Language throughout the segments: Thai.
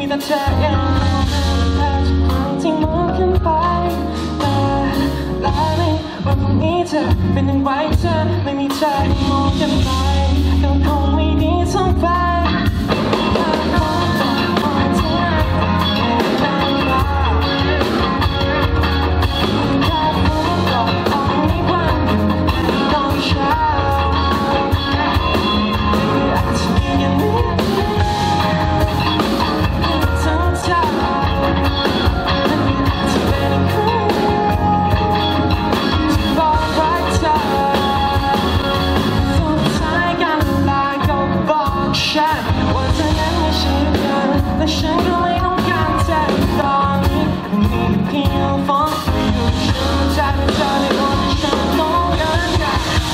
แต่เธอเองที่มองขึ้นไปและในวันนี้เธอเป็นอย่างไรเธอไม่มีเธอให้มองกันไปก็คงไม่ดีทั้งไปฉันก็ไม่ต้องการเธอตอนนี้มีเพียงฝันอยู่ฉันจะเป็นเธอในวันที่ฉันต้องการเธอ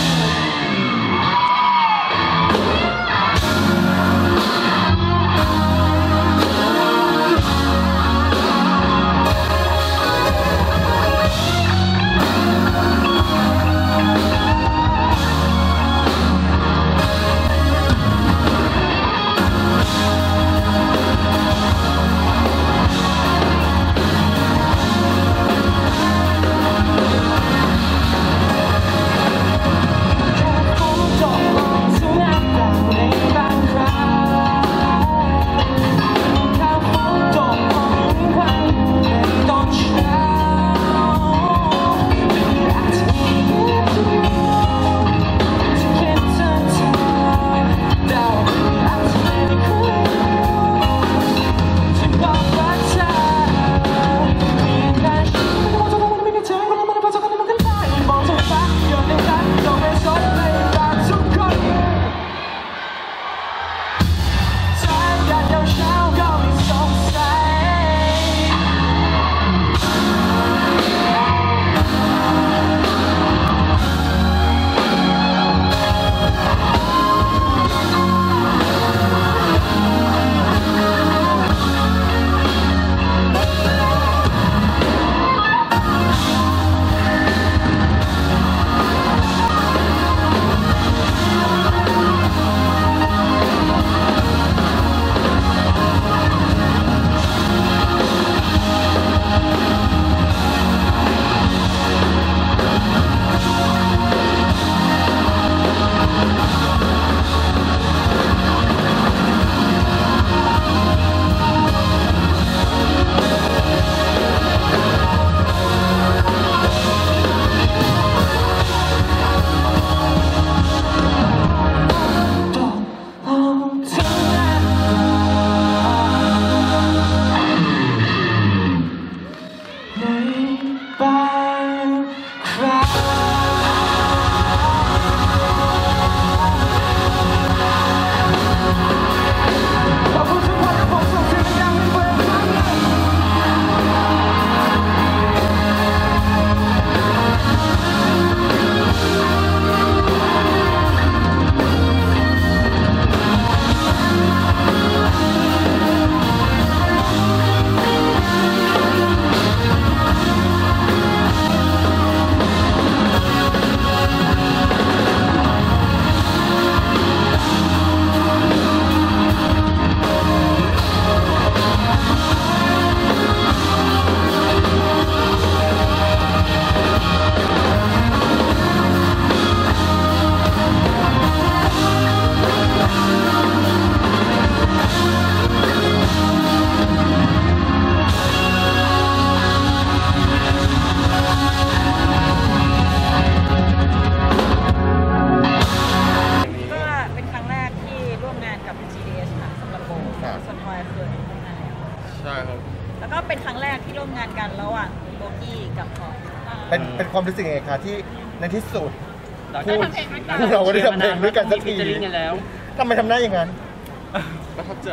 แล้วก็เป็นครั้งแรกที่ร่วมงานกันระหว่างโบกี้กับพอเป็นความรู้สึกยังไงคะที่ในที่สุดเราก็ได้ทำเพลงด้วยกันสักทีแล้วทำไมทำหน้าอย่างนั้นประทับใจ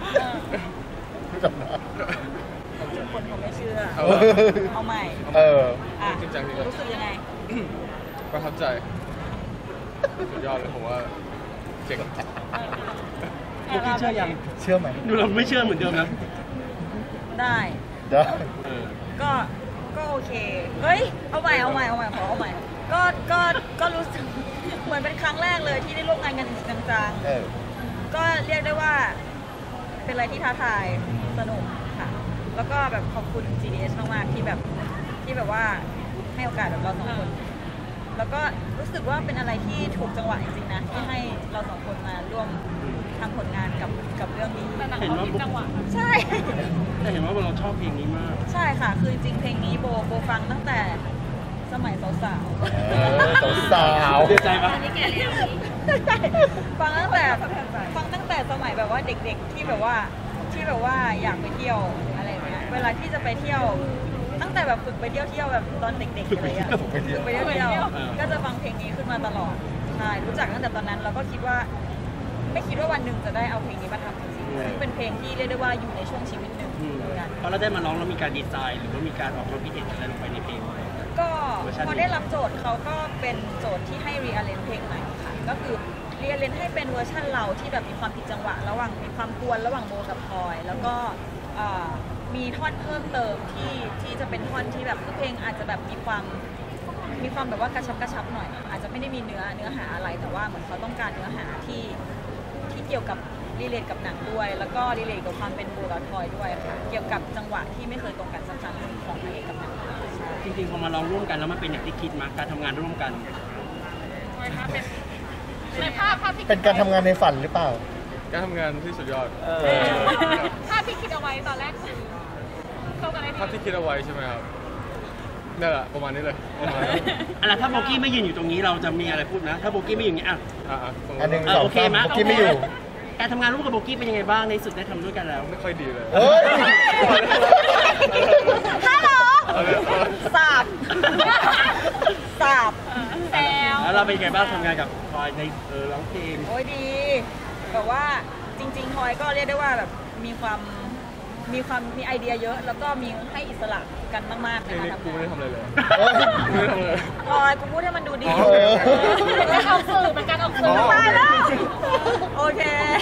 ทุกคนเขาไม่เชื่อเอาใหม่จริงจังรู้สึกยังไงประทับใจสุดยอดเลยผมว่าเจ๋งเมื่อกี้เชื่อยังเชื่อไหมดูเราไม่เชื่อเหมือนเดิมนะได้ก็โอเคเฮ้ยเอาใหม่ขอเอาใหม่ก็รู้สึกเหมือนเป็นครั้งแรกเลยที่ได้ร่วมงานกันจริงจังก็เรียกได้ว่าเป็นอะไรที่ท้าทายสนุกค่ะแล้วก็แบบขอบคุณ GDS มากๆที่แบบว่าให้โอกาสแบบเราสองคนแล้วก็รู้สึกว่าเป็นอะไรที่ถูกจังหวะจริงๆนะที่ให้เราสองคนมาร่วมทำผลงานกับเรื่องนี้เห็นว่าจังหวะใช่แต่เห็นว่าเราชอบเพลงนี้มากใช่ค่ะคือจริงเพลงนี้โบฟังตั้งแต่สมัยสาวสาวเสียใจปะฟังตั้งแต่สมัยแบบว่าเด็กๆที่แบบว่าอยากไปเที่ยวอะไรเงี้ยเวลาที่จะไปเที่ยวตั้งแต่แบบฝึกไปเที่ยวแบบตอนเด็กๆอะไรอย่างเงี้ยฝึกไปเที่ยวก็จะฟังเพลงนี้ขึ้นมาตลอดใช่รู้จักตั้งแต่ตอนนั้นเราก็คิดว่าไม่คิดว่าวันหนึ่งจะได้เอาเพลงนี้มาทำจริงๆซึ่งเป็นเพลงที่เรียกได้ว่าอยู่ในช่วงชีวิตหนึ่งเหมือนกันพอเราได้มาร้องแล้วมีการดีไซน์หรือว่ามีการออกความคิดเห็นอะไรลงไปในเพลงก็พอได้รับโจทย์เขาก็เป็นโจทย์ที่ให้รีอาเลนเพลงใหม่ค่ะก็คือรีอาเลนให้เป็นเวอร์ชั่นเราที่แบบมีความผิดจังหวะระหว่างมีความกวนระหว่างโบกับพลอยแล้วก็มีท่อนเพิ่มเติมที่จะเป็นท่อนที่แบบเพลงอาจจะแบบมีความแบบว่ากระชับหน่อยอาจจะไม่ได้มีเนื้อหาอะไรแต่ว่าเหมือนเขาต้องการเนื้อหาที่เกี่ยวกับรีเลทกับหนังด้วย แล้วก็รีเลทกับความเป็นโบกับพลอยด้วยค่ะเกี่ยวกับจังหวะที่ไม่เคยตรงกันซ้ำๆของพระเอกกับหนังจริงๆพอมาลองร่วมกันแล้วมันเป็นอย่างที่คิดมาการทำงานร่วมกันเป็นการทำงานในฝันหรือเปล่าการทำงานที่สุดยอดภาพที่คิดเอาไว้ตอนแรกคือเข้ากันได้ดีภาพที่คิดเอาไว้ใช่ไหมครับนี่แหละประมาณนี้เลยอะไรถ้าโบกี้ไม่ยืนอยู่ตรงนี้เราจะมีอะไรพูดนะถ้าโบกี้ไม่อยู่อย่างนี้อันหนึ่งสองสามโบกี้ไม่อยู่การทำงานร่วมกับโบกี้เป็นยังไงบ้างในสุดได้ทำด้วยกันแล้วไม่ค่อยดีเลยฮัลโหลสาบแล้วเราเป็นยังไงบ้างทำงานกับพลอยในร้องเพลงโอ้ยดีแบบว่าจริงๆพลอยก็เรียกได้ว่าแบบมีไอเดียเยอะแล้วก็มีให้อิสระกันมากๆในการทำงานกูไม่ได้ทำอะไรเลยพลอยกูพูดให้มันดูดีการออกสื่อเป็นการออกสื่อตายแล้วโอเค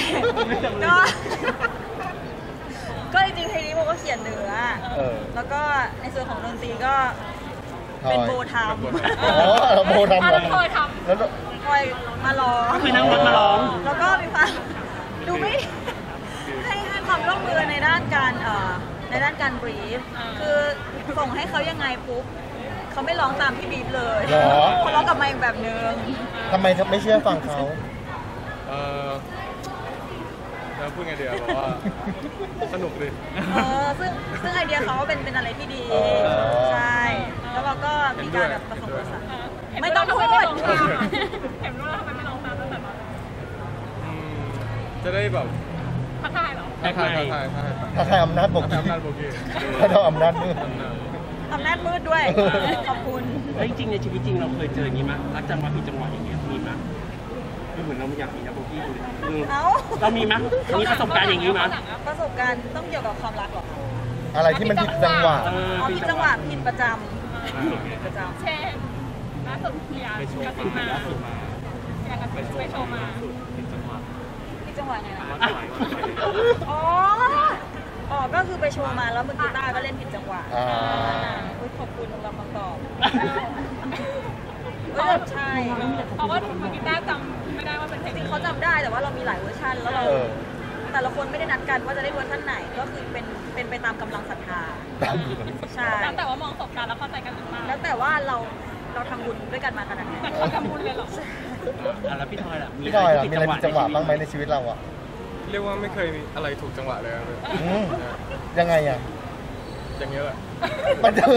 ก็จริงๆเพลงนี้โบก็เขียนเนื้อแล้วก็ในส่วนของดนตรีก็เป็นโบทำโบทำแล้วพลอยทำแล้วพลอยมาร้องก็คือนั่งรถมาร้องแล้วก็มีความดูไม่ให้ความร่วมมือในด้านการบรีฟคือส่งให้เขายังไงปุ๊บเขาไม่ร้องตามที่บีฟเลยเขาร้องกับมาอีกแบบนึงทำไมไม่เชื่อฟังเขาแล้วพูดไงเดียวบอกว่าสนุกดิซึ่งไอเดียเขาเป็นอะไรที่ดีใช่แล้วเราก็มีการแบบผสมผสานไม่ต้องพูดเห็นว่าทำไมไม่ร้องตามตั้งแต่ตอนจะได้แบบท้าทายเหรอท้าทายอำนาจโบกี้ท้าทายอำนาจมืดด้วยขอบคุณแล้วจริงๆในชีวิตจริงเราเคยเจออย่างนี้มั้ยรักจังหวะผิดจังหวะอย่างเงี้ยมีมั้ยไม่เหมือนเราไม่อยากมีนะโบกี้เรามีมั้ยมีประสบการณ์อย่างนี้มั้ยประสบการณ์ต้องเกี่ยวกับความรักหรออะไรที่มันผิดจังหวะผิดจังหวะผิดประจำเช่นล่าสุดอยากกระติกมาอยากกระติกไปโชว์มาผิดจังหวะไงนะอ๋อก็คือไปโชว์มาแล้วมือกีตาร์ก็เล่นผิดจังหวะขอบคุณสำหรับคำตอบใช่เพราะว่ามือกีตาร์จำไม่ได้ว่าเป็นเพลงจริงเขาจำได้แต่ว่าเรามีหลายเวอร์ชันแล้วเราแต่ละคนไม่ได้นัดกันว่าจะได้เวอร์ชันไหนก็คือเป็นไปตามกำลังศรัทธาใช่แล้วแต่ว่ามองศพกันแล้วเข้าใจกันหรือเปล่าแล้วแต่ว่าเราทำบุญด้วยกันมาขนาดไหนเขาทำบุญเลยหรอแล้วพี่ทอยล่ะมีอะไรผิดจังหวะบ้างไหมในชีวิตเราอะเรียกว่าไม่เคยมีอะไรถูกจังหวะเลยยังไงอะอย่างเงี้ยแหละมันจะ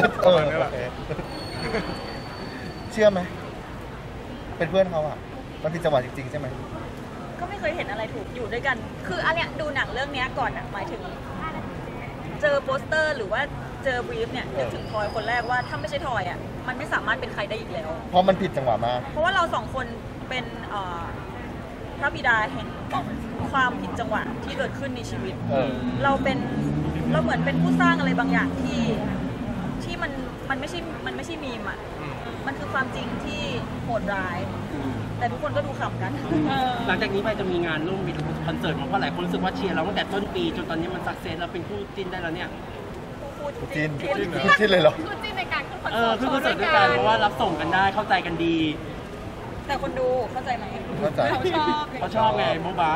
เชื่อไหมเป็นเพื่อนเขาอะมันผิดจังหวะจริงๆใช่ไหมก็ไม่เคยเห็นอะไรถูกอยู่ด้วยกันคืออันเนี้ยดูหนังเรื่องนี้ก่อนอะหมายถึงเจอโปสเตอร์หรือว่าเจอบรีฟเนี่ยนึกถึงทอยคนแรกว่าถ้าไม่ใช่ทอยอ่ะมันไม่สามารถเป็นใครได้อีกแล้วเพราะมันผิดจังหวะมากเพราะว่าเราสองคนเป็นพระบิดาแห่งความผิดจังหวะที่เกิดขึ้นในชีวิตเราเหมือนเป็นผู้สร้างอะไรบางอย่างที่มันไม่ใช่มีมอ่ะมันคือความจริงที่โหดร้ายแต่ทุกคนก็ดูขำกันหลังจากนี้ไปจะมีงานร่วมมีคอนเสิร์ตมาเพราะหลายคนรู้สึกว่าเชียร์เราตั้งแต่ต้นปีจนตอนนี้มันสักเซสเราเป็นคู่จิ้นได้แล้วเนี่ยคู่จิ้นเลยเหรอคู่จิ้นในการขึ้นคอนเสิร์ตขึ้นคอนเสิร์ตด้วยกันเพราะว่ารับส่งกันได้เข้าใจกันดีแต่คนดูเข้าใจไหมเข้าใจเขาชอบไงโบ๊ะบ้าใ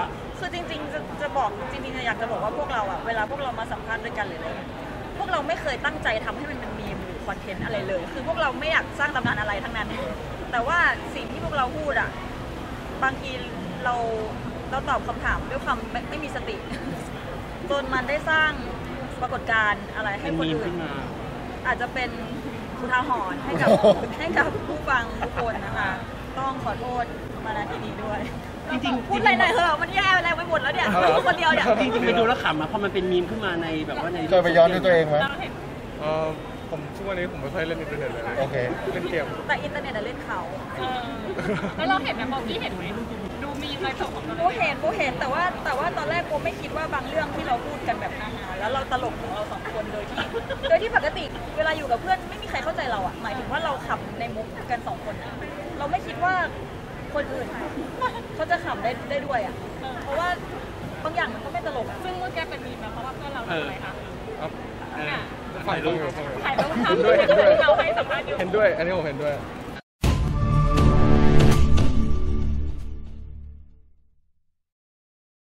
คือจริงๆจะบอกจริงๆอยากจะบอกว่าพวกเราอะเวลาพวกเรามาสัมภาษณ์ด้วยกันหรืออะไรพวกเราไม่เคยตั้งใจทำให้มันเป็นมีมหรือคอนเทนต์อะไรเลย คือพวกเราไม่อยากสร้างตำนานอะไรทั้งนั้น แต่ว่าสิ่งที่พวกเราพูดอะบางทีเราตอบคำถามด้วยความไม่มีสติ จนมันได้สร้างปรากฏการณ์อะไรให้คนอื่นอาจจะเป็นอุทาหรณ์ให้กับผู้ฟังทุกคนนะคะต้องขอโทษมาณที่นี้ด้วยจริงๆพูดอะไรหน่อยเถอะมันแย่อะไรไปหมดแล้วเนี่ยพูดคนเดียวเนี่ยจริงๆไปดูแล้วขำอ่ะพอมันเป็นมีมขึ้นมาในแบบว่าในเคยไปย้อนดูตัวเองไหมผมช่วงนี้ผมไม่ค่อยเล่นอินเทอร์เน็ตเลยโอเคเล่นเกมแต่อินเทอร์เน็ตเล่นเขาแล้วเราเห็นไหมบอกพี่เห็นไหมดูมีอะไรส่งของเราโบเห็นแต่ว่าตอนแรกโบไม่คิดว่าบางเรื่องที่เราพูดกันแบบฮาๆแล้วเราตลกของเราสองคนโดยที่ปกติเวลาอยู่กับเพื่อนไม่มีใครเข้าใจเราอ่ะหมายถึงว่าเราขำในมุกกันสองคนเราไม่คิดว่าคนอื่นเขาจะขำได้ด้วยอ่ะเพราะว่าบางอย่างมันก็ไม่ตลกซึ่งเมื่อกี้เป็นมีมเพราะว่าเพื่อนเราทำอะไรคะถ่ายรูปถ่ายรูปทำด้วยเราให้สัมภาษณ์อยู่เห็นด้วยอันนี้ผมเห็นด้วย